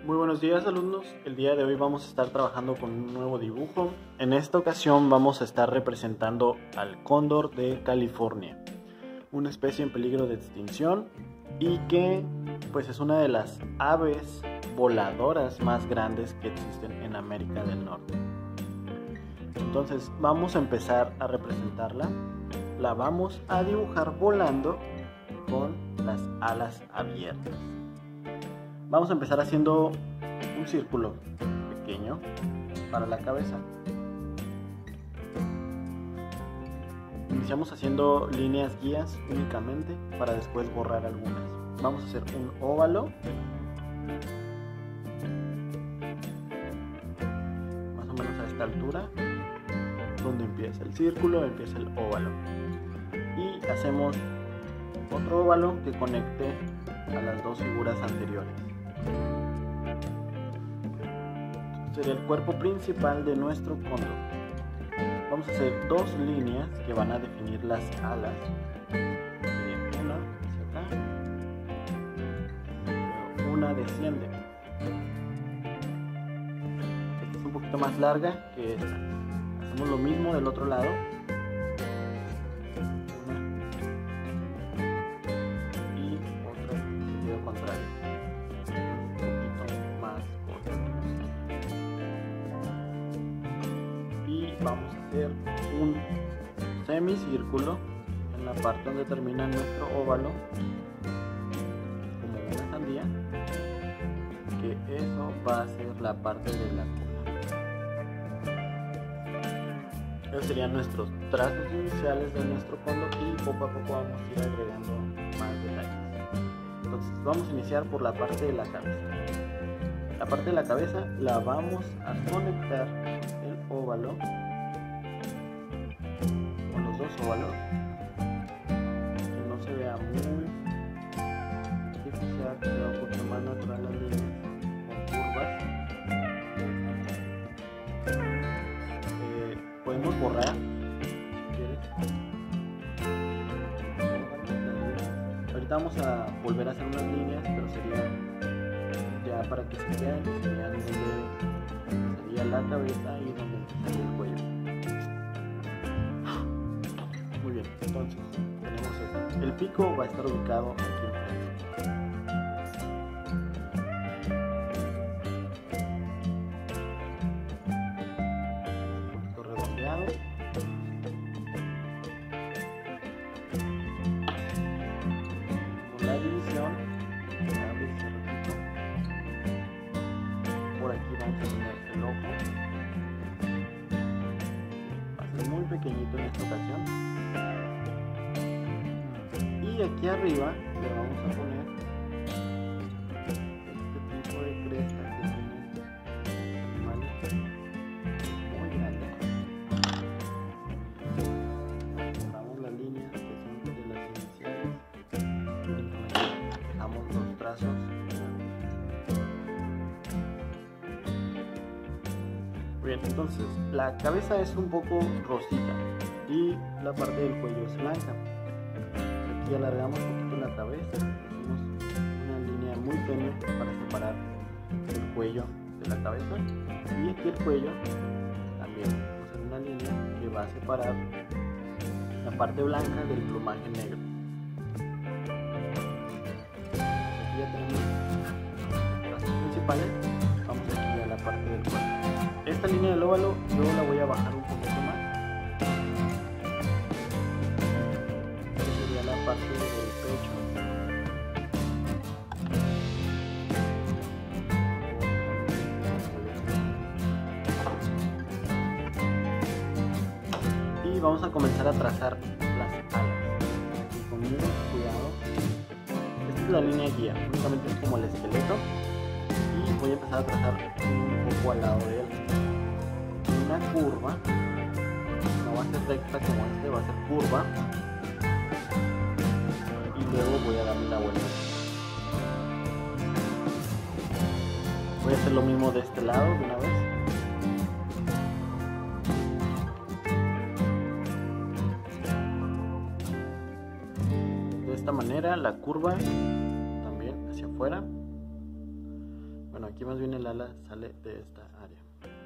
Muy buenos días, alumnos. El día de hoy vamos a estar trabajando con un nuevo dibujo. En esta ocasión vamos a estar representando al cóndor de California, una especie en peligro de extinción y que pues es una de las aves voladoras más grandes que existen en América del Norte. Entonces vamos a empezar a representarla. La vamos a dibujar volando con las alas abiertas. Vamos a empezar haciendo un círculo pequeño para la cabeza. Iniciamos haciendo líneas guías únicamente para después borrar algunas. Vamos a hacer un óvalo, más o menos a esta altura, donde empieza el círculo, empieza el óvalo. Y hacemos otro óvalo que conecte a las dos figuras anteriores. Sería el cuerpo principal de nuestro cóndor. Vamos a hacer dos líneas que van a definir las alas. Una hacia acá, una desciende. Esta es un poquito más larga que esta. Hacemos lo mismo del otro lado. Una y otra en sentido contrario. Vamos a hacer un semicírculo en la parte donde termina nuestro óvalo, como una sandía, que eso va a ser la parte de la cola. Esos serían nuestros trazos iniciales de nuestro cóndor y poco a poco vamos a ir agregando más detalles. Entonces vamos a iniciar por la parte de la cabeza. La parte de la cabeza la vamos a conectar el óvalo, dos óvalos, que no se vea muy artificial, que sea un poquito más natural las líneas con curvas. Podemos borrar si quieres. Ahorita vamos a volver a hacer unas líneas, pero sería ya para que se vean, serían donde sería la cabeza y donde empezaría el cuello. Entonces tenemos esto. El pico va a estar ubicado aquí enfrente. Un poquito redondeado. Con la división, abre y se repito. Por aquí vamos a tener el ojo. Va a ser muy pequeñito en esta ocasión. Y aquí arriba le vamos a poner este tipo de cresta que tienen animales muy grandes. Borramos las líneas que son de las iniciales, dejamos los trazos. Bien, entonces la cabeza es un poco rosita y la parte del cuello es blanca. Y alargamos un poquito la cabeza, hacemos una línea muy tenue para separar el cuello de la cabeza, y aquí el cuello también vamos a hacer una línea que va a separar la parte blanca del plumaje negro. Aquí ya tenemos los trazos principales. Vamos aquí a la parte del cuello. Esta línea del óvalo yo la voy a bajar un poquito más. Parte del pecho. Y vamos a comenzar a trazar las alas con mucho cuidado. Esta es la línea guía, únicamente es como el esqueleto, y voy a empezar a trazar un poco al lado de él una curva. No va a ser recta como este, va a ser curva. Luego voy a darle la vuelta. Voy a hacer lo mismo de este lado de una vez. De esta manera la curva también hacia afuera. Bueno, aquí más bien el ala sale de esta área.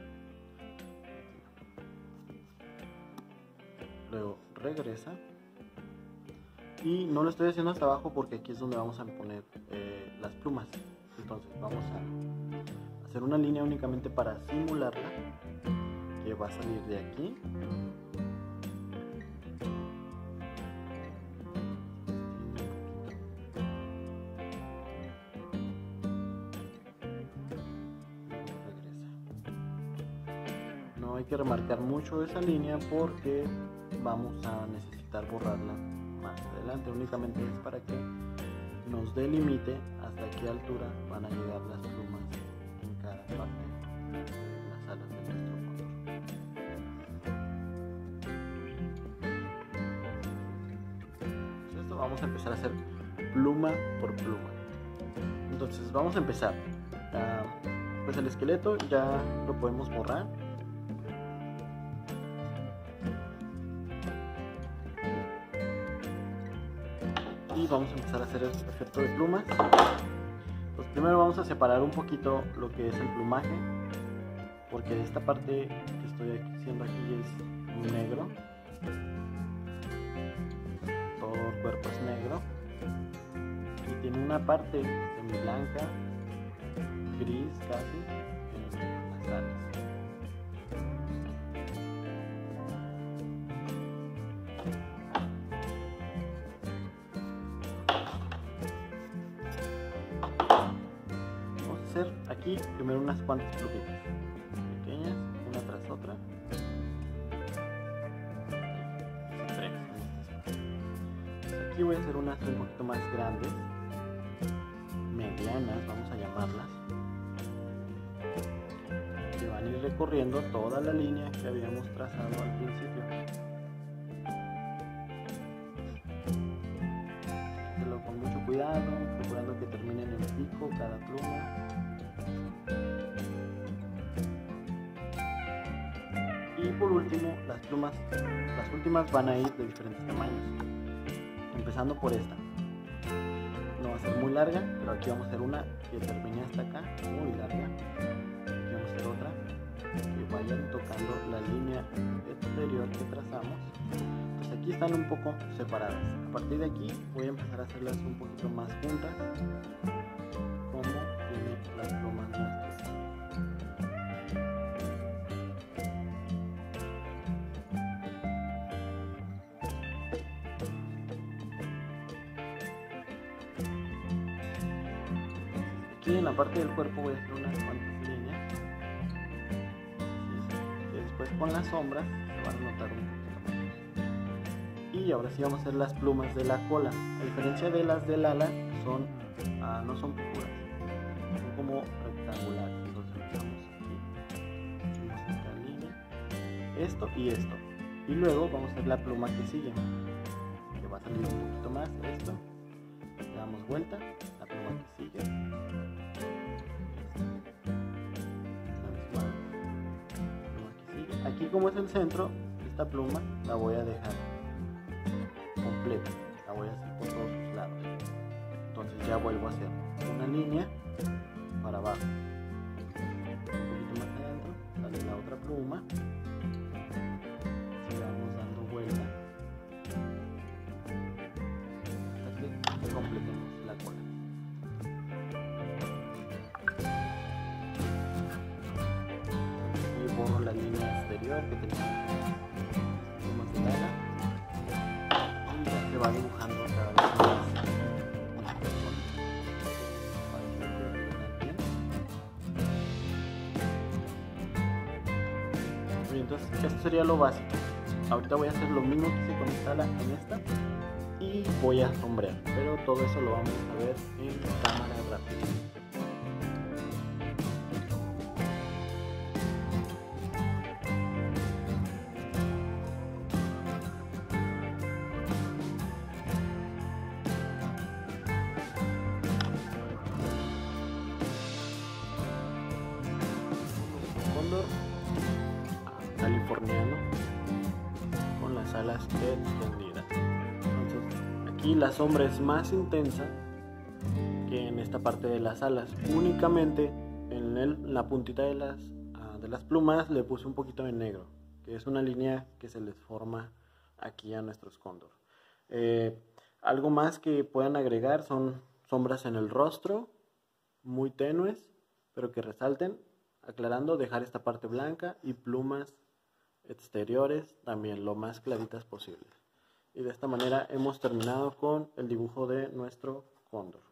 Luego regresa. Y no lo estoy haciendo hasta abajo porque aquí es donde vamos a poner las plumas. Entonces vamos a hacer una línea únicamente para simularla, que va a salir de aquí. No hay que remarcar mucho esa línea porque vamos a necesitar borrarla más adelante. Únicamente es para que nos delimite hasta qué altura van a llegar las plumas en cada parte de las alas de nuestro cóndor. Esto vamos a empezar a hacer pluma por pluma. Entonces vamos a empezar. Pues el esqueleto ya lo podemos borrar. Y vamos a empezar a hacer el efecto de plumas. Pues primero vamos a separar un poquito lo que es el plumaje, porque esta parte que estoy haciendo aquí es negro, todo el cuerpo es negro y tiene una parte semi blanca, gris casi en las alas. Aquí primero unas cuantas plumitas pequeñas, una tras otra. Aquí voy a hacer unas un poquito más grandes, medianas, vamos a llamarlas, que van a ir recorriendo toda la línea que habíamos trazado al principio. Hacerlo con mucho cuidado, procurando que terminen en pico cada pluma. Y por último, las plumas, las últimas van a ir de diferentes tamaños, empezando por esta. No va a ser muy larga, pero aquí vamos a hacer una que termine hasta acá, muy larga. Aquí vamos a hacer otra que vayan tocando la línea exterior que trazamos. Pues aquí están un poco separadas. A partir de aquí voy a empezar a hacerlas un poquito más juntas, como tiene las plumas nuestras. Aquí en la parte del cuerpo voy a hacer unas cuantas líneas, que después con las sombras se van a notar un poquito más. Y ahora sí vamos a hacer las plumas de la cola. A diferencia de las del ala, no son picudas, son como rectangulares. Entonces empezamos aquí, hacemos esta línea, esto y esto. Y luego vamos a hacer la pluma que sigue, que va a salir un poquito más, esto. Le damos vuelta, la pluma que sigue. Aquí como es el centro, esta pluma la voy a dejar completa, la voy a hacer por todos sus lados. Entonces ya vuelvo a hacer una línea para abajo, un poquito más adentro, sale la otra pluma, sigamos dando vuelta hasta que completemos la cola. Y borro la línea exterior que tenemos plumas de ala y ya se va dibujando cada vez más. Entonces esto sería lo básico. Ahorita voy a hacer lo mismo que hice con esta ala en esta y voy a sombrear, pero todo eso lo vamos a ver en cámara rápida. Cóndor californiano con las alas extendidas. Entonces aquí la sombra es más intensa que en esta parte de las alas. Únicamente en la puntita de las plumas le puse un poquito de negro, que es una línea que se les forma aquí a nuestros cóndor. Algo más que puedan agregar son sombras en el rostro, muy tenues, pero que resalten, aclarando, dejar esta parte blanca y plumas exteriores también lo más claritas posibles. Y de esta manera hemos terminado con el dibujo de nuestro cóndor.